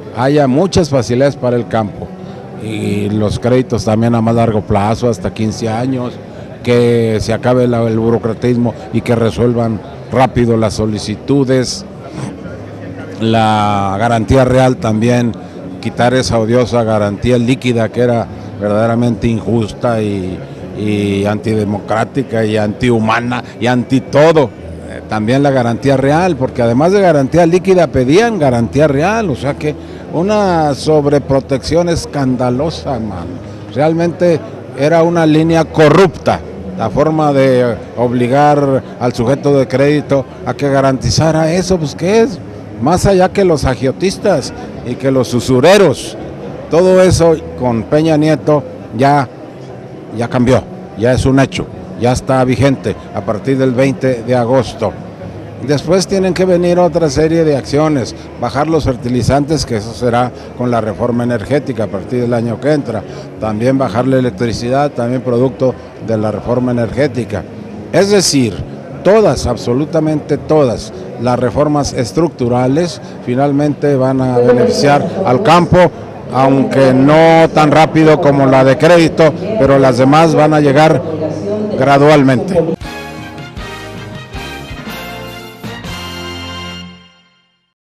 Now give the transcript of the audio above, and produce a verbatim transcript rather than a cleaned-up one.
haya muchas facilidades para el campo y los créditos también a más largo plazo, hasta quince años, que se acabe la, el burocratismo y que resuelvan rápido las solicitudes, la garantía real también, quitar esa odiosa garantía líquida que era verdaderamente injusta y, y antidemocrática y antihumana y anti todo. Eh, también la garantía real, porque además de garantía líquida pedían garantía real, o sea que una sobreprotección escandalosa, man. Realmente era una línea corrupta, la forma de obligar al sujeto de crédito a que garantizara eso, pues ¿qué es? Más allá que los agiotistas y que los usureros, todo eso con Peña Nieto ya, ya cambió, ya es un hecho, ya está vigente a partir del veinte de agosto. Después tienen que venir otra serie de acciones, bajar los fertilizantes, que eso será con la reforma energética a partir del año que entra, también bajar la electricidad, también producto de la reforma energética. Es decir, todas, absolutamente todas las reformas estructurales finalmente van a beneficiar al campo, aunque no tan rápido como la de crédito, pero las demás van a llegar gradualmente.